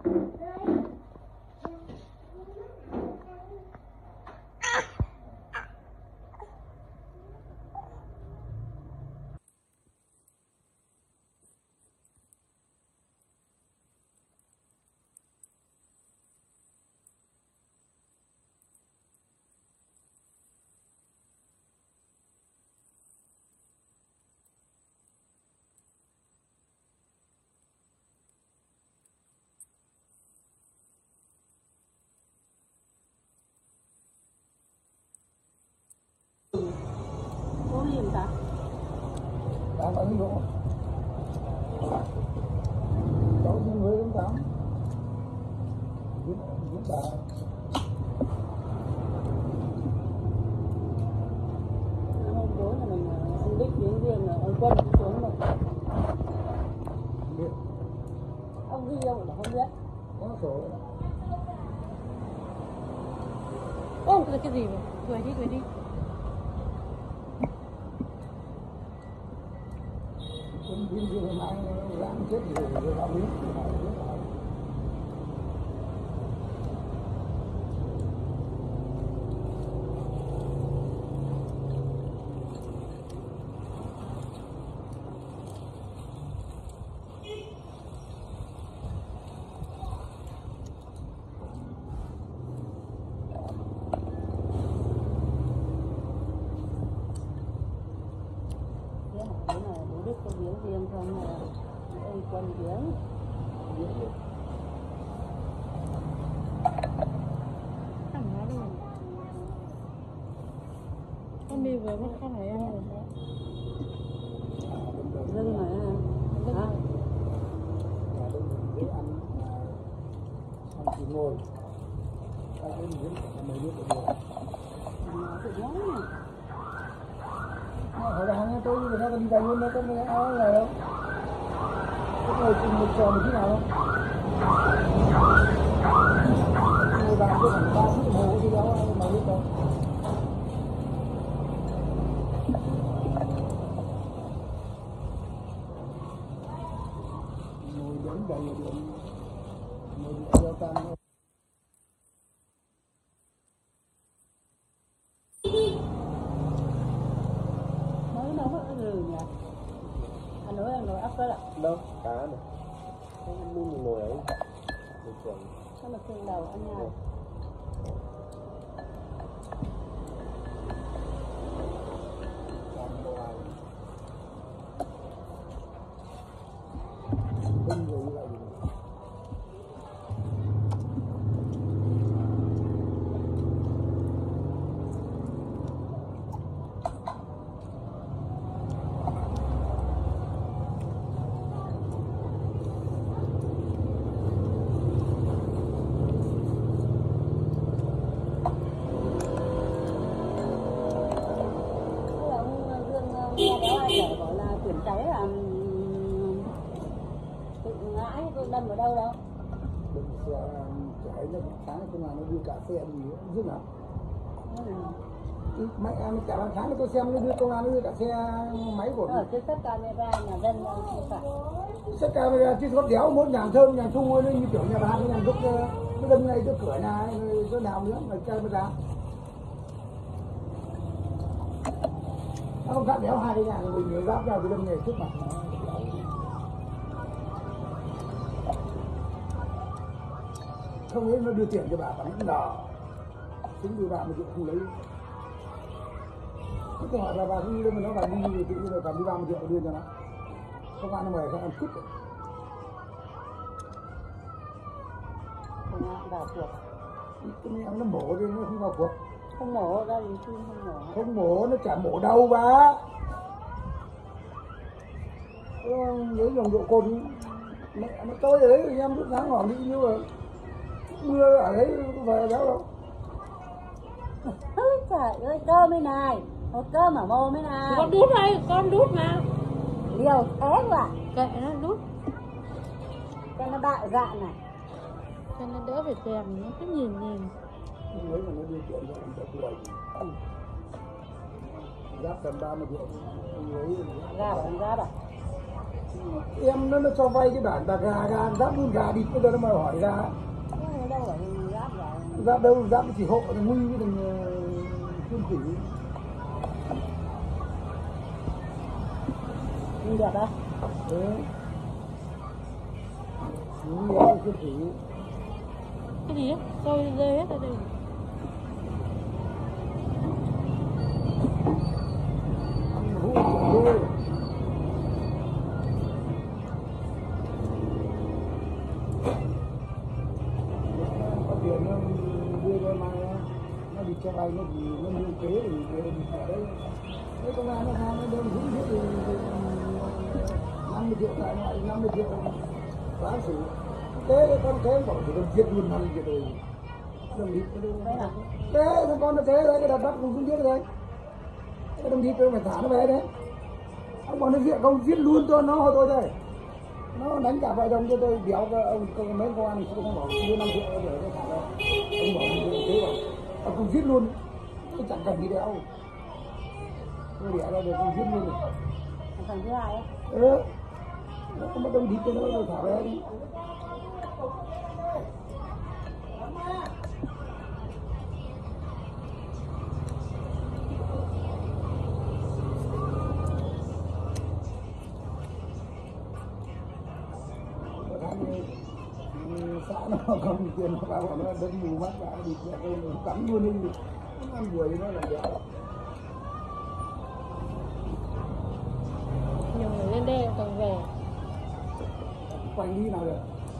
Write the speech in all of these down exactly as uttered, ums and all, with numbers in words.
Có liềm ta? Đã có những độ cháu những người đến tám viết viết bà hôm tối là mình ông Đích đến riêng là ông Quân xuống rồi. biết Ông ghi đâu là không biết. có sổ Ô, cái cái gì vậy? Cười đi, cười đi. cũng viên viên mai ráng chết rồi rồi họ biết họ biết họ Thế là bố Đức có viếng riêng không là ông Quân viếng. Thằng nó đi. Con đi vừa mất con phải ăn rồi. Dưng mà hả? nhà tôi dễ ăn xong thì ngồi ta cái miếng mấy biết được rồi Nó tự nhớ này. hỏi là hàng tôi người ta đi vay luôn đấy có cái áo này đâu có ngồi cùng một trò một tí nào không ngồi bàn cứ khoảng ba phút đồng hồ thì áo ai mà biết đâu ngồi đến đầy điện ngồi điện đeo tam Mới nấu hết rồi nhỉ? Anh nói anh nói ấp đó ạ. đâu cá này cái mun mình ngồi ấy một tuần Sao mà thương đầu anh nha. không rồi lại Chuyển cháy là tự ngãi tôi đâm ở đâu đâu đừng xe chạy nó sáng không làm nó đưa cả xe gì nữa giúp nào mấy em cả ban sáng tôi xem nó đưa công an nó đưa cả xe máy của ở cái set camera nhà dân phải set camera chứ có đéo mỗi nhà thơm nhà thu nó như kiểu nhà bà cái nhà gốc nó đâm ngay chỗ cửa nhà chỗ nào nữa mà camera nó không cắt đéo hai cái nhà của mình giáp ra cái đâm nghề trước mặt không ấy nó đưa tiền cho bà bà cũng đỏ tính từ bà mà chịu không lấy tôi hỏi là bà cứ đi lên mà nó bà đi rồi tự nhiên là bà đi ba mươi triệu đưa cho nó không ăn nó mời không ăn cứt không ăn vào cuộc cái em nó mổ đi nó không vào cuộc không mổ ra thì không không mổ không mổ nó chả mổ đâu bà với nồng độ cồn mẹ nó tôi đấy thì em lúc sáng ngỏ nghĩ như là mưa ở đấy về béo đâu ôi trời ơi cơm đây này một cơm ở mồm đây này Con đút đây, con đút mà. liều thế quá Kệ nó đút cho nó bạo dạn này cho nó đỡ phải thèm, nó cứ nhìn nhìn. mấy mà nó đưa chuyện cho anh ta cười giáp tầm ba mươi triệu lấy ra bảo anh ra bảo em nó, nó cho vay cái bản bạc gà gà giáp luôn gà đi, bây giờ nó mà hỏi gà Thế đâu phải giáp rồi. giáp đâu, giáp chỉ hộ thằng nguy với thằng Phương Thủy. Nhưng được đâu. Đấy. Nguy với Phương Thủy. Cái gì á? Tôi rơi hết ở đây. Hú trời ơi. Có tiền nó đưa cho mai nó đi cho vay nó thì nó mua kế thì về thì ở đây cái công an nó tham nó đơn hữu hết thì năm mươi triệu lại lại năm mươi triệu phá xử thế con kế bảo thì con giết luôn năm mươi triệu rồi đồng đi Đấy là thế thằng con nó kế đấy cái đặt bắt cũng không biết đấy cái đồng đi tôi phải thả nó về đấy ông bảo nó giết không giết luôn cho nó thôi đây nó đánh cả vợ chồng cho tôi béo ông công mấy công an thì không bảo đưa năm triệu để nó thả ra ông bảo thế bảo ông không giết luôn tôi chẳng cần gì đâu tôi đẻ ra được không giết luôn rồi thằng thứ hai ấy. ừ nó không bắt đồng đi cho nó rồi thả về đi xã nó không tiền nó bảo nó đất mù mắt cả đi cắm luôn đi nó ăn buổi nó là béo Nhiều người lên đê còn về. quanh đi nào được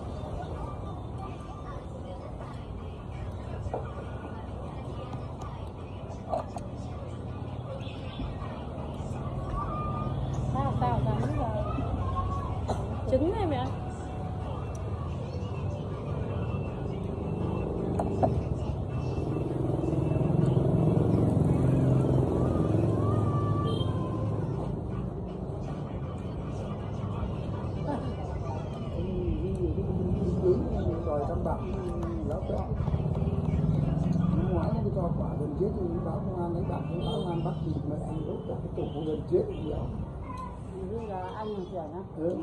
Sao sao sao bây giờ? Trứng này mẹ. rồi thăm bạn lão bé năm ngoái nó cho quả gần chết thì báo công an lấy bạn cũng báo công an bắt thì mẹ anh đốt cả cái tổ gần chết thì nhiều Bây giờ anh làm chuyện á. ừ.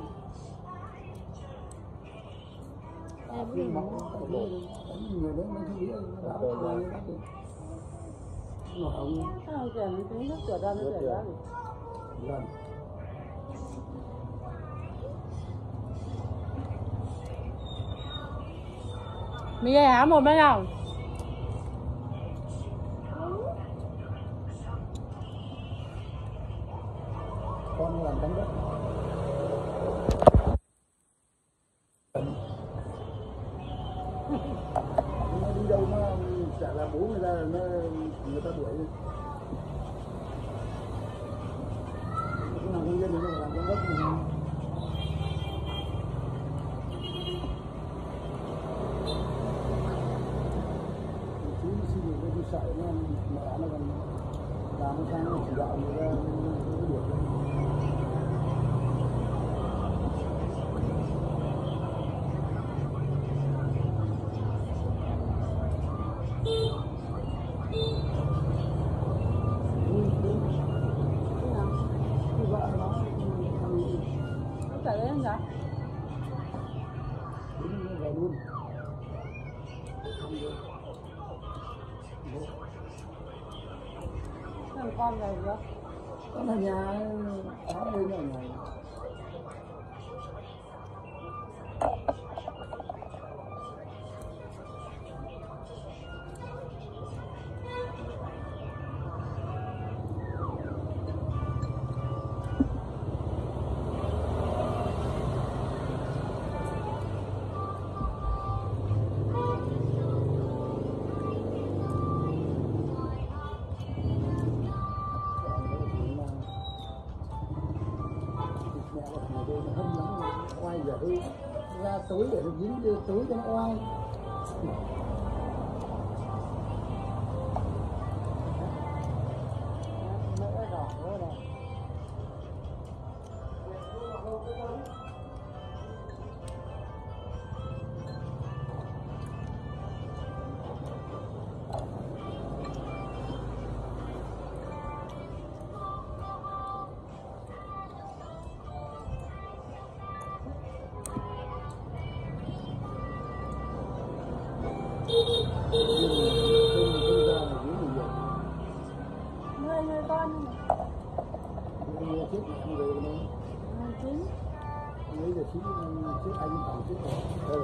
Em Khi máu đánh người đấy mấy thứ nó báo công an bắt được nó ông Sao làm chuyện nó tính nước cửa ra nó chuyện đó thì. lần Mì ghê hả một bên nào? con làm đánh đất nó đi đâu nó chả là bố người ta là nó người ta đuổi cũng làm công dân thì nó phải làm đánh đất thì chú xin được cái sợ nó mẹ nó còn làm nó sang nó chỉ đạo người ta nó đuổi Cái đấy anh dạ. đúng rồi luôn Thằng con này nữa. con ở nhà sáu mươi ở nhà oai giờ đi ra tối để nó dính tối cho nó oai Mỡ đỏ quá này. Mười người con Người chết mẹ em về đây. mười chín. Mấy giờ chín chết anh tặng chết rồi.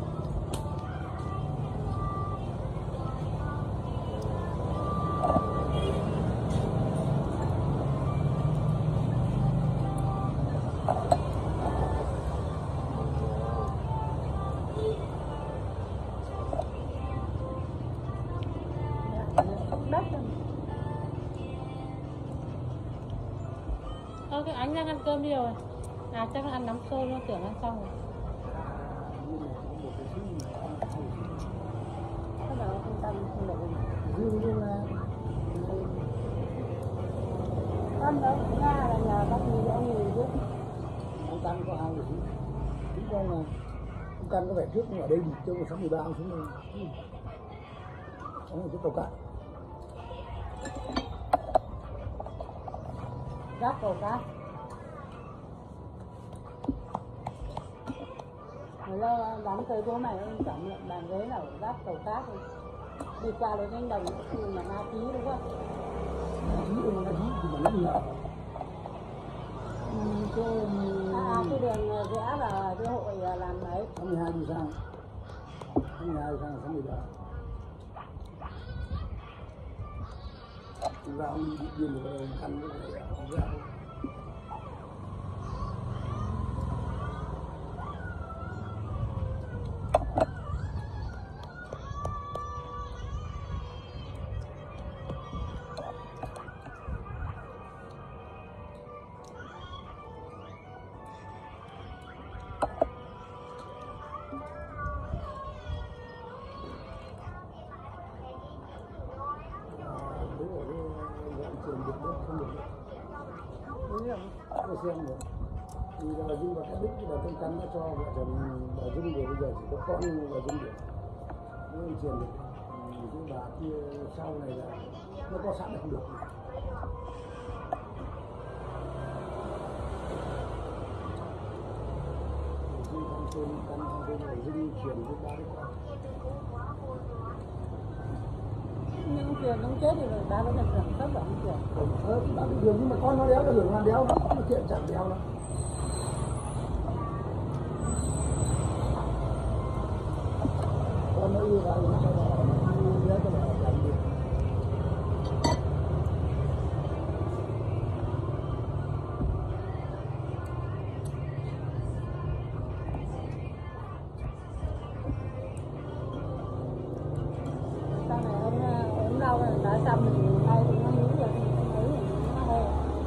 Đất rồi. Ơ cái anh đang ăn cơm đi rồi. À chắc là ăn nắm xôi luôn, tưởng ăn xong rồi. Cái đó không tâm không được. Dương luôn là Con đó Nga là nhà bác gì ông người trước. ông Căn có hai người chúng con là ông Căn có vẻ trước ở đây cho một sáu mười ba ông xuống đây. Ông ở cái tàu cạn. Rác cầu cá. Người lo đóng cây bố mày ông chậm lại bàn ghế nào rác cầu cá thôi. Đi qua đến cánh đồng nhưng mà na tí đúng không? Chí ông là chí thì mà nó nhỏ. À, cái đường rẽ là cái hội làm ấy. Sáu mươi hai đi sang. Sáu mươi hai đi sang sáu mươi ba. Ra ông đi điên rồi Căn cái này ra. Tôi xem rồi thì bà Dung và Cát Đức bà Tâm Căn đã cho vợ chồng bà Dung rồi, bây giờ chỉ có con bà Dung được nó truyền được cái bà kia sau này là nó có sẵn là không được. Dung Căn Sơn Căn sang bên này Dung truyền với ba đứa con. Nhưng truyền không chết thì ba vẫn được hưởng cấp vẫn truyền. Ờ, đã bị đường nhưng mà con nó đéo nó hưởng làm đéo nó chuyện chẳng đéo nó. Con nó yêu vào nó cho nó nhớ cho nó làm gì. Sau này ông ốm đau rồi đã xăm thì nay thì nó nhú rồi thì ấy thì nó hơi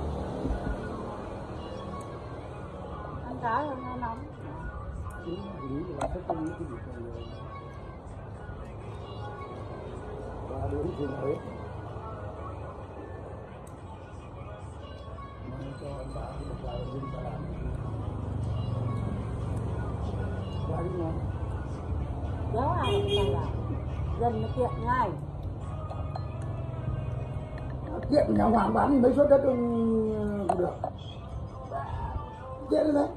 ăn cá rồi nó nóng. Chứ nghĩ là rất không nghĩ cái việc này và đứa thì nói mà cho anh bà thì được vào Dung ta làm và cái ngon Đéo ai cũng phải làm. Dân nó tiện ngay. tiện nhà Hoàng bán thì mấy suất đất ông được tiện đấy.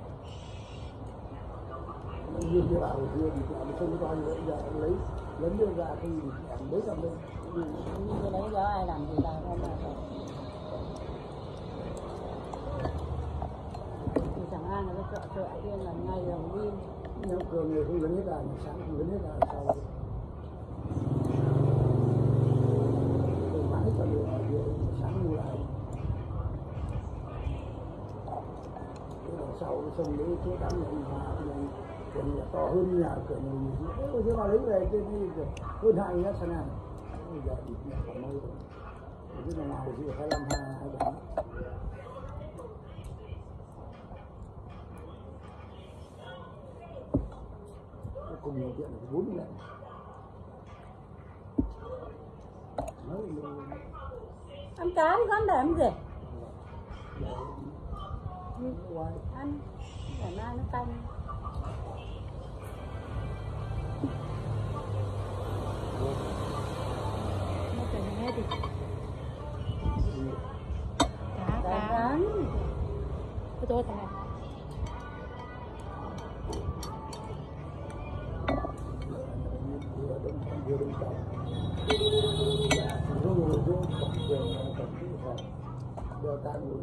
Như cái bảo kia thì cũng không có gì nữa, giờ lấy lấy đưa ra thì em mới cầm lên. Nhưng cái đấy đéo ai làm gì làm không làm được. Thì chẳng ai là cái chợ chợ kia là ngày đồng đi. Nếu cường người không lớn hết là sáng không lớn hết là sau tôi bán hết cho người ở kia sáng mua lại. Cái đằng sau cái sông đấy chỗ đám nhà ông Hòa thì này cửa nhà to hơn nhà cửa nhà mình. Ôi thế mà lấy về trên đây hơn hai mét sang này. Bây giờ thì nhà còn mây rồi. Cái nhà ngoài thì hai mươi lăm hai bảy. Cùng nhiều chuyện là bốn lần. Ăn cá thì con để làm gì? Ngoài Ăn để mai nó canh. Nó phải nghe thì cá Cá cá. rán. Cái tôi thằng này. vừa đông vừa đồng chồng rồi rồi rồi về tổng cái phòng đeo tay rồi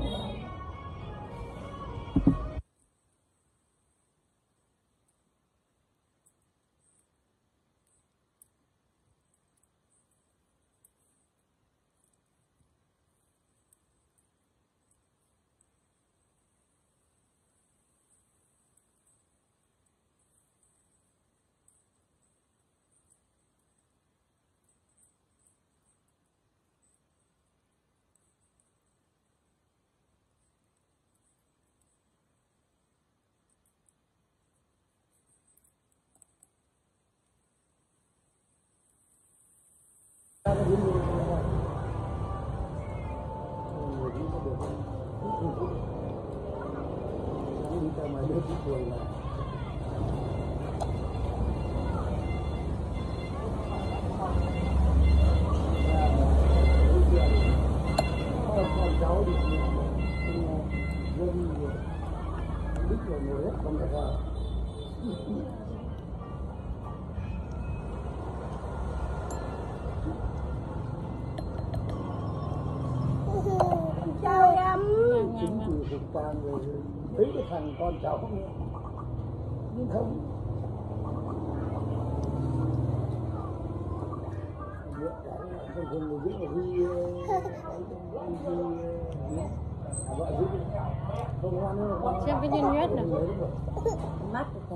ta có những người này người đi có được không không đi ta mà đưa đi tuổi là con cháu thì dân biết rồi ngồi hết không được rồi chào em. chính từ thực toàn rồi thấy cái thằng con cháu nữa nhưng không biết cái không không người biết là đi vợ giúp không ngoan nữa xem cái nhân nhất này mắt của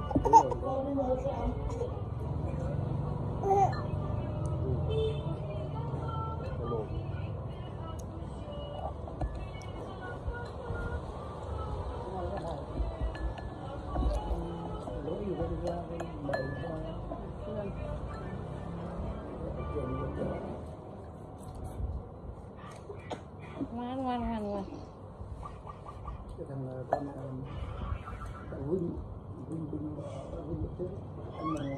ngoan ngoan ngoan ngoan cái thằng con thằng Vinh Vinh Vinh Vinh chết anh mà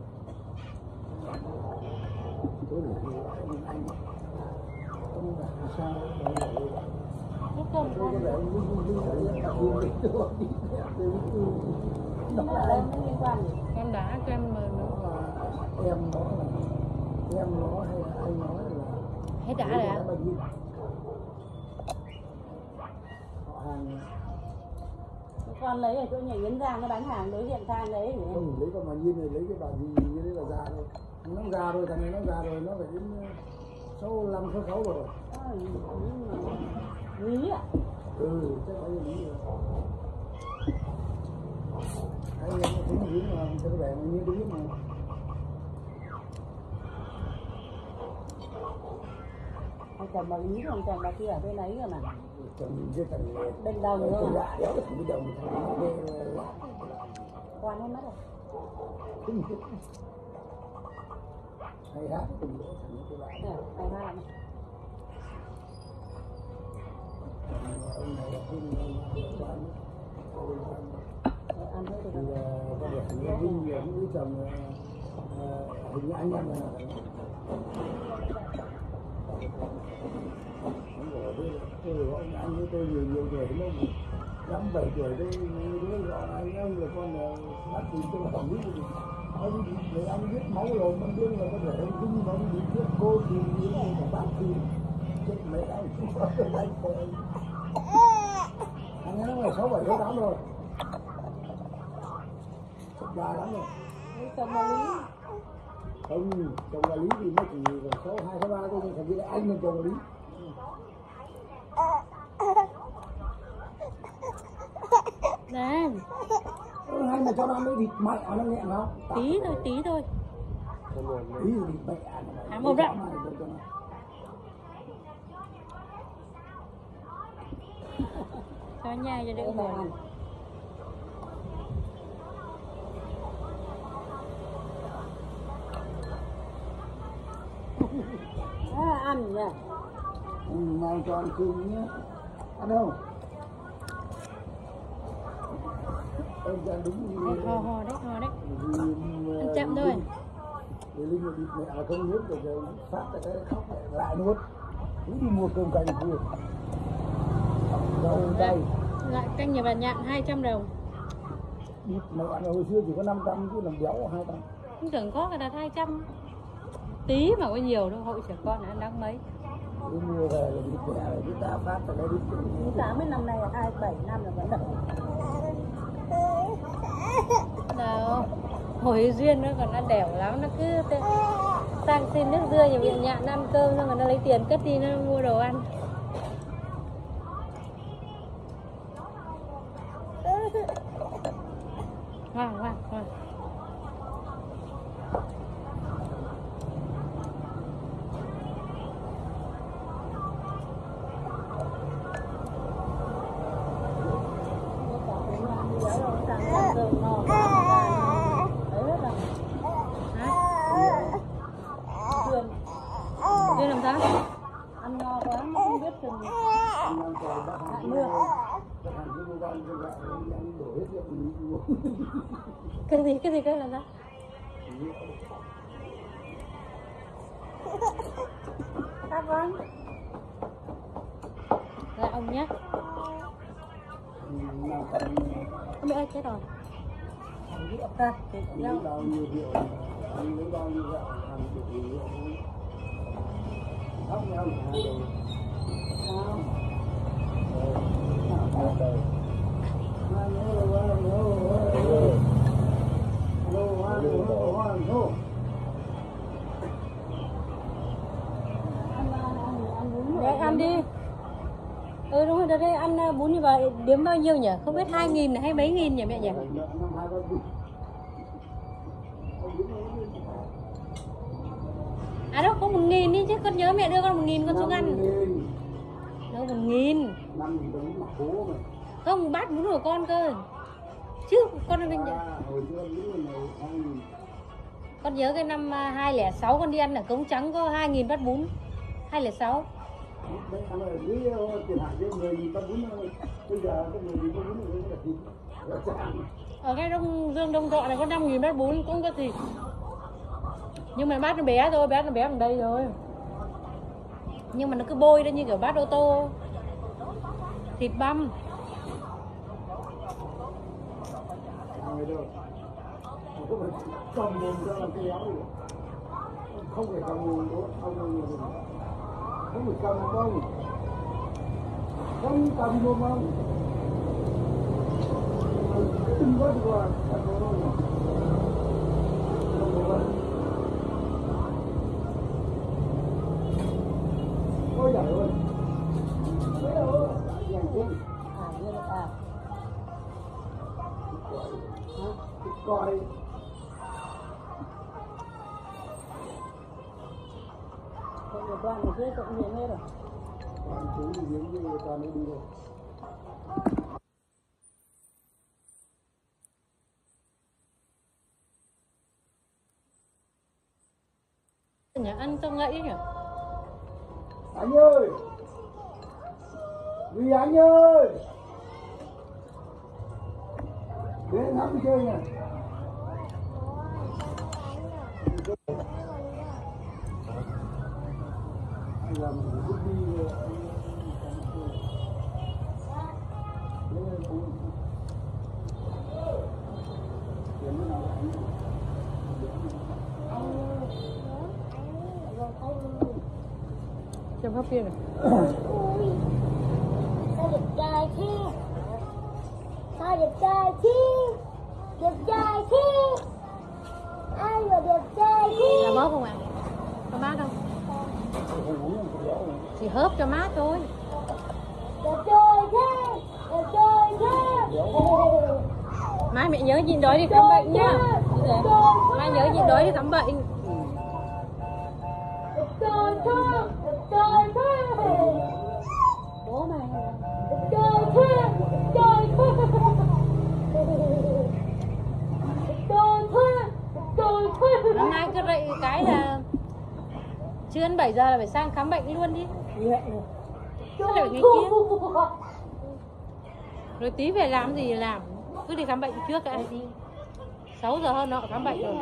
tối nay anh anh không là sao đó là nó không cái con này Vinh Vinh Vinh là vui cái đó đi nó là em nó liên quan gì? con đá cho em mời nữa em nói là em nói hay là anh nói là hết đã rồi ạ. hàng Con lấy ở chỗ nhà Yến Giang nó bán hàng đối diện sang đấy nhỉ? không lấy con bà Nhiên này lấy cái bà gì như đấy là già thôi nó già rồi thằng này nó già rồi nó phải đến sáu năm sáu sáu rồi Lý à? ừ chắc phải là lý rồi anh em nó cũng lý mà cho cái vẻ mà như lý mà Anh chồng bà Lý còn chồng bà kia ở bên ấy rồi mà chồng mình với thằng bên đồng nữa thằng mà lạ đéo thằng cái đồng thằng nó nghe lạ quan hết mất rồi. kinh khiếp hay hát cùng đỗ thằng nó cái lạ Nè, hai hai này. ông này là Vinh Toán Ăn hết thì rồi. có được thằng nó Vinh với đứa chồng hình như anh em là tôi ông anh với tôi nhiều nhiều tuổi nó năm bảy tuổi tôi đứa gọi anh em là con là bác sĩ tôi là tổng lý thì ông người anh biết máu rồi con đương là có thể ông Vinh nó đi trước cô thì những người cả bác thì chết mẹ anh không có anh thôi anh ấy là sáu bảy sáu tám rồi già lắm rồi Chồng bà Lý không chồng bà Lý thì nó chỉ còn số hai số ba thôi nhưng thật ra anh là chồng bà Lý Đây hay mà cho nó ăn cái thịt mẹ nó nhẹ không tí thôi tí thôi tí thì thịt mẹ à một rạng cho nhà cho đỡ buồn à, ăn nhỉ? ừ, mang cho ăn cơm nhé ăn không ông ra đúng hò hò hò đấy hò đấy vì anh chậm thôi vì Linh mà đi mẹ không nuốt rồi giờ phát ra cái khóc lại lại nuốt cứ đi mua cơm canh kia rồi đây lại canh nhà bà Nhạn hai trăm đồng đi mẹ hồi xưa chỉ có năm trăm chứ làm béo hai trăm Không tưởng có cái đặt hai trăm. Tí mà có nhiều đâu, hội trẻ con ăn đáng mấy. Đi mua về là đi trả lại chúng ta phát vào đây đi. Tám mươi năm nay là hai bảy năm là vẫn đậm. Đâu, hồi duyên nó còn ăn đẻo lắm, nó cứ tên, sang xin nước dưa nhà viện nhạn ăn cơm xong rồi nó lấy tiền cất đi nó mua đồ ăn. Ngoan ngoan ngoan. Duyên làm sao? Ăn no quá nó không biết chừng lại mưa. Cái gì cái gì cái làm sao? Các con. Là ông nhé. Mẹ ơi chết rồi. Rượu ta, Lấy bao nhiêu rượu, anh lấy bao nhiêu rượu, ăn được rượu. Khóc nhau hả rồi. không? Ờ, đời. Hoa nhớ hoa nhớ hoa nhớ. Lô hoa nhớ hoa nhớ. Ăn ăn ăn bún. Đấy, ăn đi. Ừ đúng rồi, đây đây ăn bún như vậy điếm bao nhiêu nhỉ? Không biết hai nghìn hay mấy nghìn nhỉ mẹ nhỉ? À đâu có một nghìn đi chứ, con nhớ mẹ đưa con một nghìn con xuống ăn. Đâu một nghìn. Không, bát bún của con cơ. Chứ con ăn con nhớ cái năm hai không không sáu con đi ăn ở Cống Trắng có hai nghìn bát bún. hai không không sáu. Ở cái Đông Dương Đông Thọ này có năm nghìn bát bún cũng có gì. Nhưng mà bát nó bé thôi, bát nó bé bằng đây rồi. Nhưng mà nó cứ bôi ra như kiểu bát ô tô. Thịt băm. Cầm mồm ra làm cái áo được. Không phải cầm mồm nữa, không phải mồm. Không phải cầm mông. Không cầm mồm mông. Đừng có đi qua, cầm mồm mông. Ôi giời ơi. Ôi giời ơi. Dàn chết. À, như là à. Coi. Con người quan người kia cũng nhiều hết rồi. Toàn chú đi giếng như toàn đi đi rồi. Nhỉ, ăn tao ngậy nhỉ? Anh ơi! Vì anh ơi! Đến ngắm chơi nè. Anh làm một chút đi rồi. Chăm hấp viên này. Ui, sao đẹp trai thế? Sao đẹp trai thế? Đẹp trai thế? Ai mà đẹp trai thế? Là bóp không ạ? Cho mát không? Chỉ hớp cho mát thôi. Đẹp trai thế? Đẹp trai thế? Mai mẹ nhớ nhịn đói đi khám bệnh nhá. Mai nhớ nhịn đói đi khám bệnh. Đẹp trai thế? Đẹp trai thế? Bố mày Đẹp trai thế? Đẹp trai thế? Đẹp trai thế? Đẹp trai thế? Năm nay cứ dậy cái là chưa đến bảy giờ là phải sang khám bệnh luôn đi. luyện rồi. Sao lại phải ngày kia? Rồi tí về làm gì thì làm. Cứ đi khám bệnh trước đã đi. sáu giờ hơn nọ khám bệnh rồi.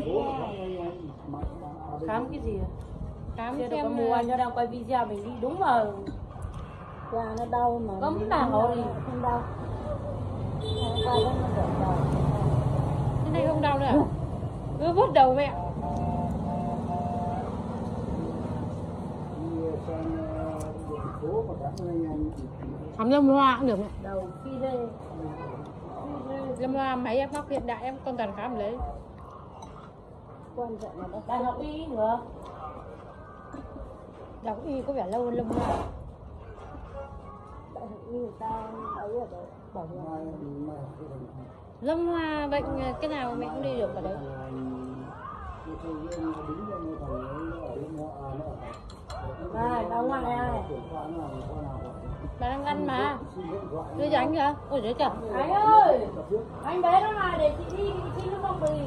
Khám cái gì à? Khám Chưa được xem có mua anh đang quay video mình đi đúng mà da nó đau mà cấm đau đi. Không đau. Quay nó đỡ đau. Cái này không đau nữa à? Cứ vứt đầu mẹ. Khám lâm hoa cũng được mẹ. Đầu phi lê. Lâm hoa máy em móc hiện đại em con toàn khám lấy. Quan trọng là nó đại học y nữa. Đọc y có vẻ lâu hơn lâm hoa. Đại học y người ta ấy ở đấy bảo hiểm. Lâm hoa bệnh cái nào mẹ cũng đi được ở đấy. Này, đóng ngoại này. Bà đang ăn mà. Đưa cho anh kìa. Ôi giời trời. Anh ơi, anh bé nó này để chị đi xin nước phong bì.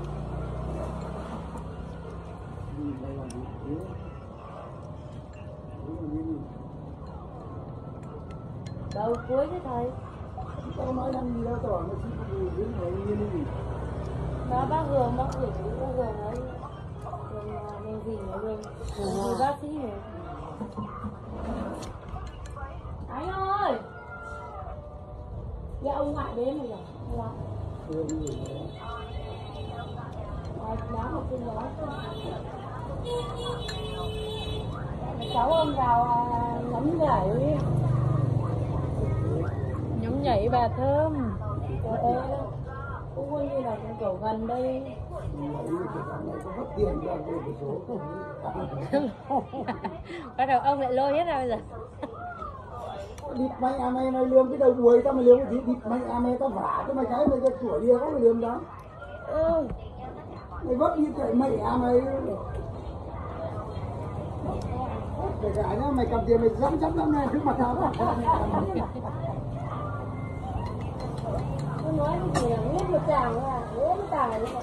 Đầu cuối chứ thầy. Tao nói làm gì đâu, tao bảo nó xin phong bì dưới này như gì. Đó bác Hường, bác gửi bác Hường ấy. Hường Hường gì nhỉ Hường? Hường bác sĩ nhỉ? Anh ơi. Dạ ông ngoại đến rồi rồi. Hương gì nữa. À, đá một tin đó. Cháu ông vào ngắm giải đi. Nhóm nhảy bà thơm. Ở đây cũng coi như là cũng kiểu gần đây. Mất tiền ra về cái số. Bắt đầu ông lại lôi hết ra bây giờ. Địt mày à mày mày lườm cái đầu đuôi tao mày lườm cái gì? Địt mày à mày tao vả cho mày cái mày cái chuỗi đi có mày lườm đó. Ừ. Mày vấp như vậy mày à mày. Kể cả nhá mày cầm tiền mày dám dám lắm này trước mặt tao. Tôi nói cái gì là biết một chàng là biết một chàng là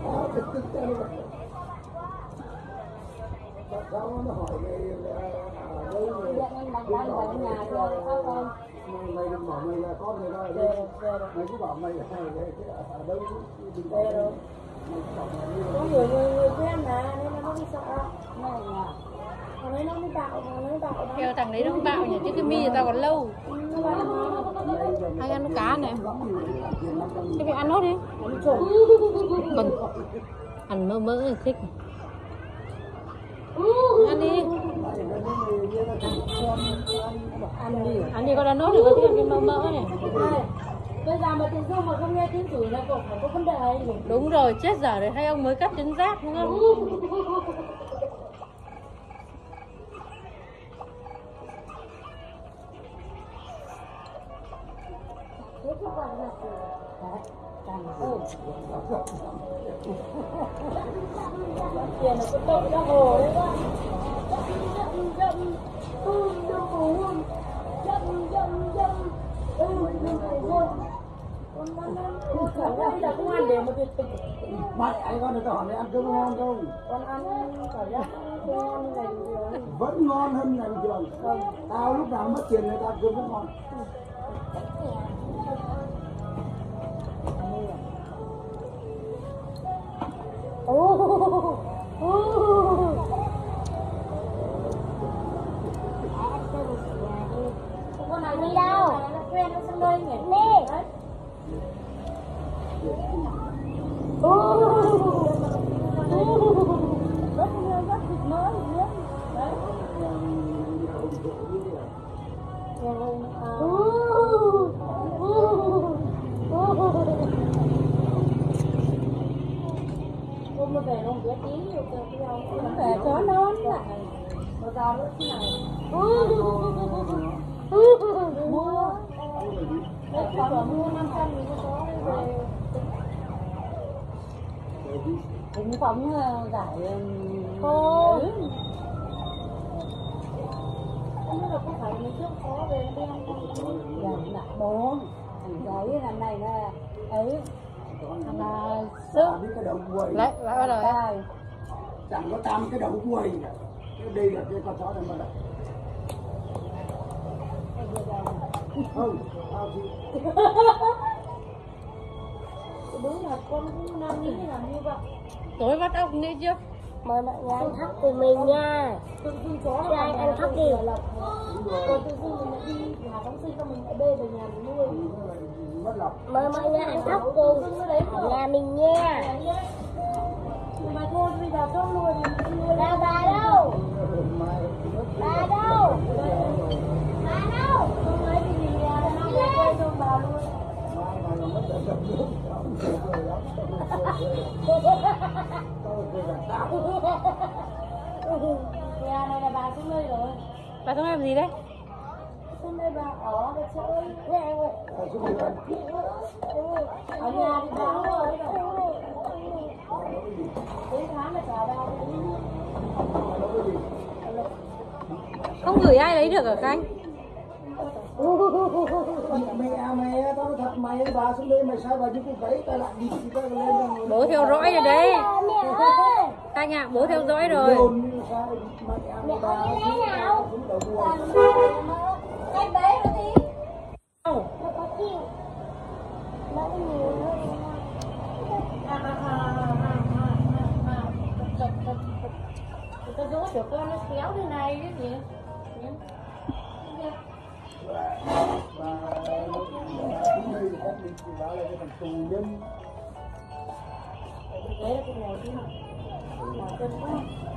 Sao nó hỏi mày ở đâu rồi? Điện anh bằng đang ở nhà thôi, sao không? Mày đừng bảo mày là con người ta ở đây. Mày cứ bảo mày là ở đâu đừng Về rồi. Có nhiều người người quen mà nên là nó mới sợ. Này à. Còn đấy nó mới bạo mà nó mới bạo đó. Kêu thằng đấy nó bạo nhỉ, chứ cái mi tao còn lâu. Anh ăn cá này. Cái việc ăn nốt đi. Ăn trộm. Còn ăn mỡ mỡ thì thích. Ăn đi. Ăn đi. Ăn đi con ăn nốt thì có thích ăn cái mỡ mỡ này. Bây giờ mà tiền dung mà không nghe tiếng chửi là cậu phải có vấn đề gì? Đúng rồi, chết giờ rồi hay ông mới cắt trứng rác đúng không? Thế chứ còn là gì? Đấy, càng ơi. Tiền là cái tội ra hồ đấy quá. Dâm dâm, hôn đừng có hôn. Dâm dâm dâm, đừng có hôn. Con ăn ăn, con ăn là không ăn để mà tuyệt tình. Mày anh con này tao hỏi mày ăn cơm ngon không? Con ăn cảm giác không ngon như này bình thường. Vẫn ngon hơn ngày bình thường. Không. Tao lúc nào mất tiền người ta ăn cơm vẫn ngon. Ô, ô. Con này đi đâu? Nó quen nó sang đây nhỉ? Nè. Ô. Rất rất thịt mới nhé. Đấy. Hôm nó về không biết tiếng nhiều cơ cái không? Nó về chó nón lại. Nó ra nữa thế này. Mua. Đấy còn mua năm trăm thì nó có về. Cũng phóng giải khô. Không biết là có phải mình trước có về đen không? Dạ, dạ, bốn. Thằng giấy lần này là ấy. Thằng là Tao biết cái đầu quầy. Đấy, lại bắt đầu đấy. Chẳng có tam cái đầu quầy. Đây là cái con chó này mà đây. Không, tao thì đúng là con cũng đang nghĩ là như vậy. Tối bắt ốc nghĩ chứ. Mời mọi người ăn thóc cùng mình nha. Tự dưng chó Cho anh ăn thóc đi. Còn tự dưng mình lại đi nhà phóng sinh xong mình lại bê về nhà mình nuôi. mất lòng. Mời mọi người ăn thóc cùng ở nhà mình nha. bà con nuôi thì Bà bà đâu? Bà đâu? Bà đâu? không lấy cái gì à, nó về quê cho bà luôn. Nhà này là bà xuống đây rồi. Bà xuống làm gì đấy? Xuống đây bà ở để chơi. Nè em ơi. Ở nhà thì bà ở rồi. Đến tháng là trả đâu. Không gửi ai lấy được hả các anh? Mẹ mẹ tao nói thật mày bà xuống đây mày sai bà chứ cũng thấy tao lại đi thì tao lên rồi. Bố theo dõi rồi đấy. Mẹ ơi. Các anh ạ, bố theo dõi rồi. Mẹ ơi đi lấy nào? Anh bé rồi đi. Đâu? Nó có chịu. Nó có nhiều nữa. À à à à à à à. Tao dỗ cho con nó kéo thế này đấy nhỉ. Đấy là cái ngồi chứ. Ngồi chân quá.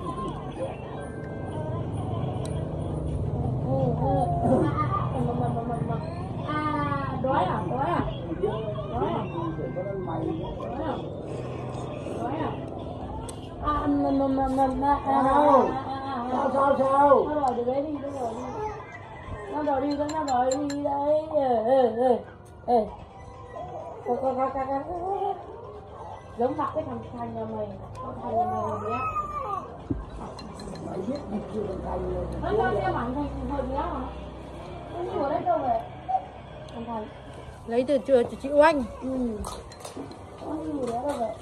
À, đói à, đói à, đói à, đói à, đói à. À, mà mà mà mà mà à, Sao sao sao? nó đòi được đấy đi, nó đòi đi, nó đòi đi, nó đòi đi đấy, ê ê ê ê, coi coi coi coi, giống mặt cái thằng Thành nhà mày, con Thành nhà mày nhé. Mày biết gì chưa thành rồi. Nó cho xem ảnh Thành hồi nhé hả? Nó như ở đấy đâu vậy? Thằng Thành. Lấy từ chùa chị Oanh. Ừ. Nó như ở đấy đâu vậy?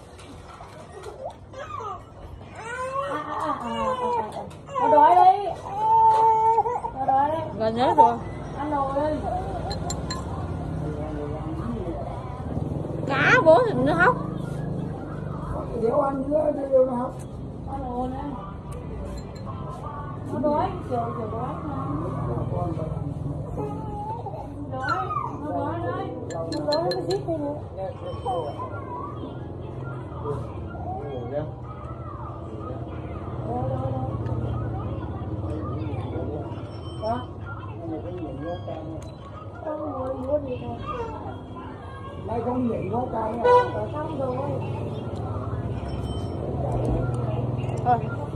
À à à à à à. Nó đói đấy. Nó đói đấy. Gần hết rồi. Ăn đồ đi. Cá bố thì nó hóc. Đéo ăn nữa đây nó học. Ăn đồ này. Nó đói, kiểu kiểu đói mà. Đói, nó đói đấy. Nó đói nó giết đi nữa. Đói, đói, đói. Đó. Không ngồi mua gì thôi. Mày không nhảy ngó cái Xong rồi. Thôi.